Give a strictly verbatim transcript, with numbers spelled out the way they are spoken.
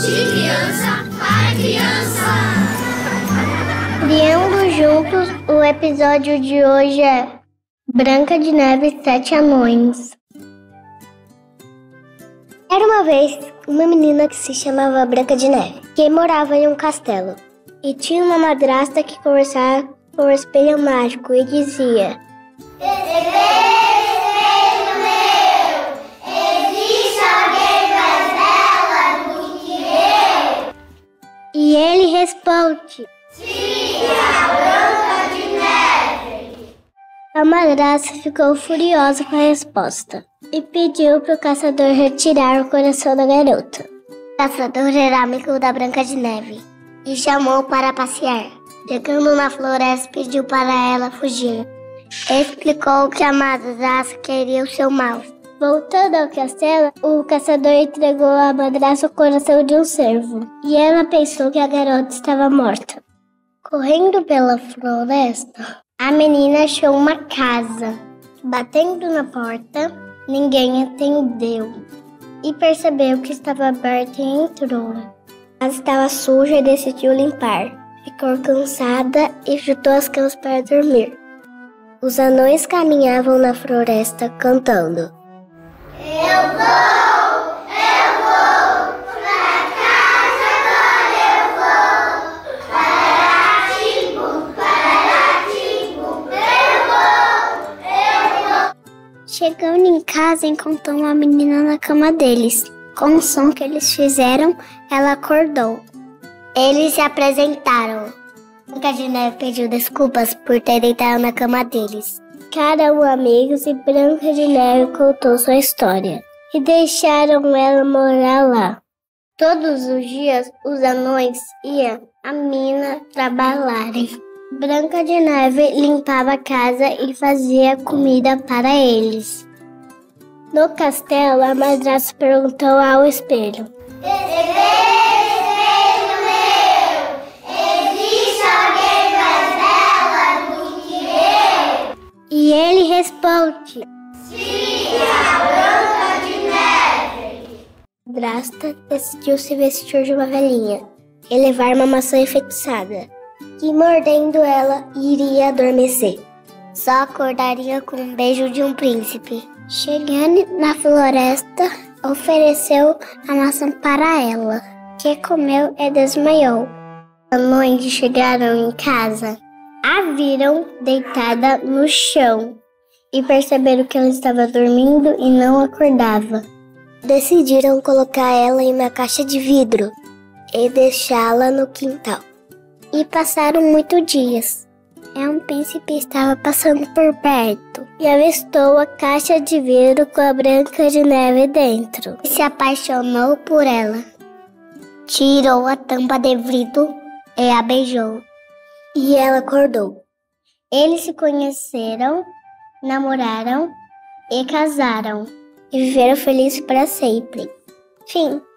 De criança para criança. Criando juntos, o episódio de hoje é Branca de Neve e Sete Anões. Era uma vez uma menina que se chamava Branca de Neve, que morava em um castelo. E tinha uma madrasta que conversava com o espelho mágico e dizia: Espelho meu, existe alguém mais bela do que eu? E ele responde: Sim, a Branca de Neve. A madrasta ficou furiosa com a resposta e pediu para o caçador retirar o coração da garota. O caçador era amigo da Branca de Neve e chamou para passear. Chegando na floresta, pediu para ela fugir. Explicou que a madrasta queria o seu mal. Voltando ao castelo, o caçador entregou à madrasta o coração de um cervo e ela pensou que a garota estava morta. Correndo pela floresta, a menina achou uma casa. Batendo na porta, ninguém atendeu e percebeu que estava aberta e entrou. Mas estava suja e decidiu limpar. Ficou cansada e juntou as camas para dormir. Os anões caminhavam na floresta cantando: Eu vou, eu vou, pra casa agora eu vou. Pararatimbo, pararatimbo, eu vou, eu vou. Chegando em casa, encontrou uma menina na cama deles. Com o som que eles fizeram, ela acordou. Eles se apresentaram. Branca de Neve pediu desculpas por ter deitado na cama deles. Ficaram amigos e Branca de Neve contou sua história. E deixaram ela morar lá. Todos os dias, os anões iam à mina trabalharem. Branca de Neve limpava a casa e fazia comida para eles. No castelo, a madrasta perguntou ao espelho: Espelho meu, existe alguém mais bela do que eu? E ele responde: Sim, a Branca de Neve. A madrasta decidiu se vestir de uma velhinha e levar uma maçã enfeitiçada, que mordendo ela iria adormecer. Só acordaria com um beijo de um príncipe. Chegando na floresta, ofereceu a maçã para ela, que comeu e desmaiou. Os anões chegaram em casa, a viram deitada no chão e perceberam que ela estava dormindo e não acordava. Decidiram colocar ela em uma caixa de vidro e deixá-la no quintal. E passaram muitos dias. Um príncipe estava passando por perto e avistou a caixa de vidro com a Branca de Neve dentro. E se apaixonou por ela. Tirou a tampa de vidro e a beijou. E ela acordou. Eles se conheceram, namoraram e casaram. E viveram felizes para sempre. Fim.